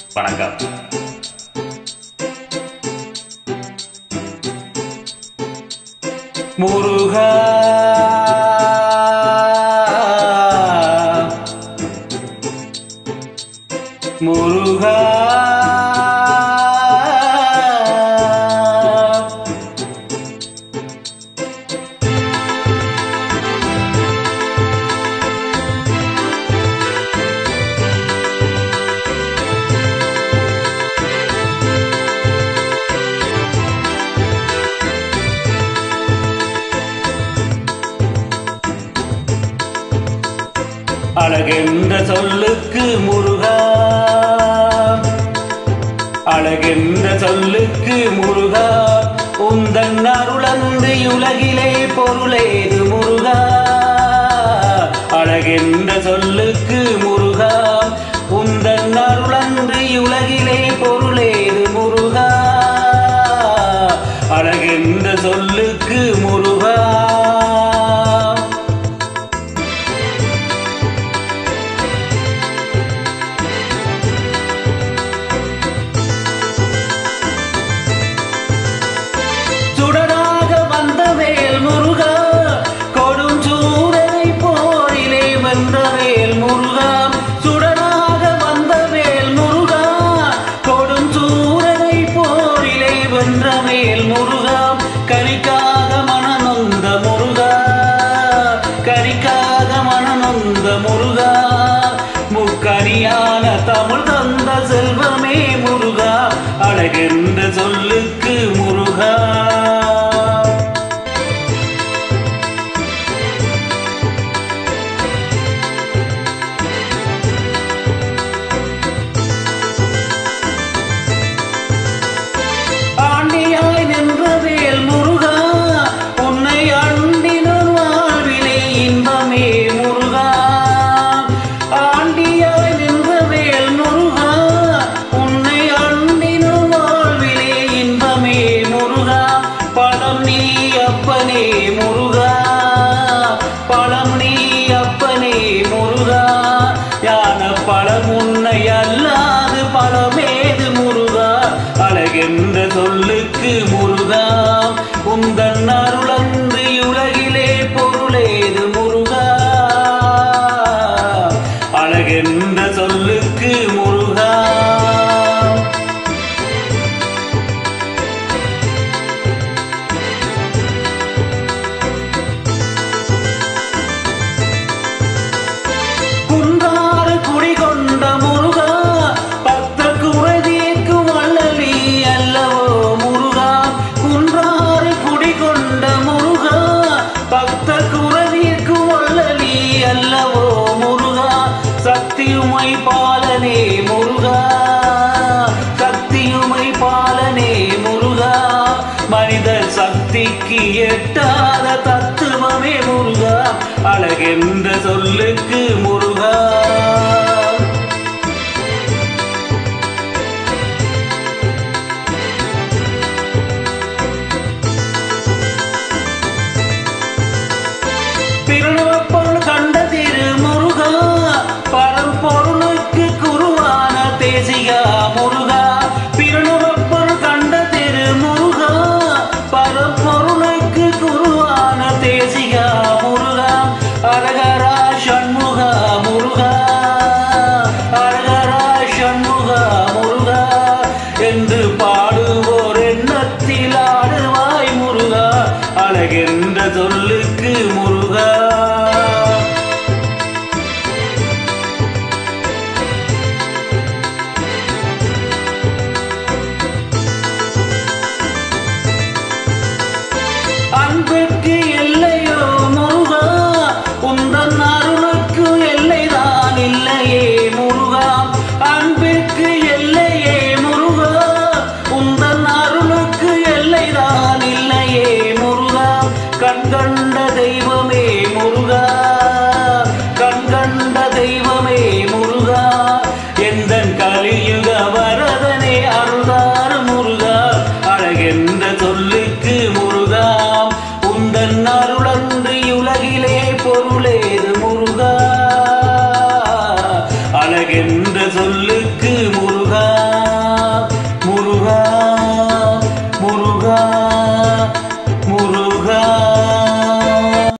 வணக்கம். முருகா முருகா அழகென்ற சொல்லுக்கு முருகா, அழகென்ற சொல்லுக்கு முருகா, உந்தன் அருளந்து உலகிலே பொருளேது முருகா. அழகென்ற சொல்லுக்கு முருகா, உந்தன் அருளன்று உலகிலே பொருளேது முருகா. அழகென்ற சொல்லுக்கு முருகா. சுடராக வந்த வேல் முருகா, கொடும் சூரனை போரிலே வென்ற வேல் முருகா. சுடராக வந்த வேல் முருகா, கொடும் சூரனை போரிலே வென்ற வேல் முருகா. கரிக்காக மனநொந்த முருகா, கரிக்காக மனநொந்த முருகா. முக்கனியான தமிழ் தந்த செல்வமே முருகா. அழகென்ற சொல்லுக்கு முருகா. ஆண்டியாய் நின்ற வேல் முருகா, உன்னை அண்டினும் வாழ்விலே இன்பமே முருகா. ஆண்டியாய் நின்ற வேல் முருகா, உன்னை அண்டினும் வாழ்விலே இன்பமே முருகா. பழம் நீ அப்பனே முருகா, பழம் நீ அப்பனே முருகா. யான பழம் உன்னை அல்லாது பழமேது முருகா. அழகென்ற சொல்லுக்கு முருகா, உந்தன் அருளன்று உலகிலே பொருளேது முருகா. அழகென்ற சொல்லுக்கு முருகா. குன்றாறு குடிகொண்ட முருகா, பக்தர் குறைதீர்க்கும் வள்ளலி அல்லவோ முருகா. குன்றாறு குடிகொண்ட முருகா, பக்தர் குறைதீர்க்கும் வள்ளலி அல்லவோ முருகா. சக்தியுமை பாலனே முருகா, சக்தியுமை பாலனே முருகா. மனித சக்திக்கு எட்டாத தத்துவமே முருகா. அழகென்ற சொல்லுக்கு முருகா.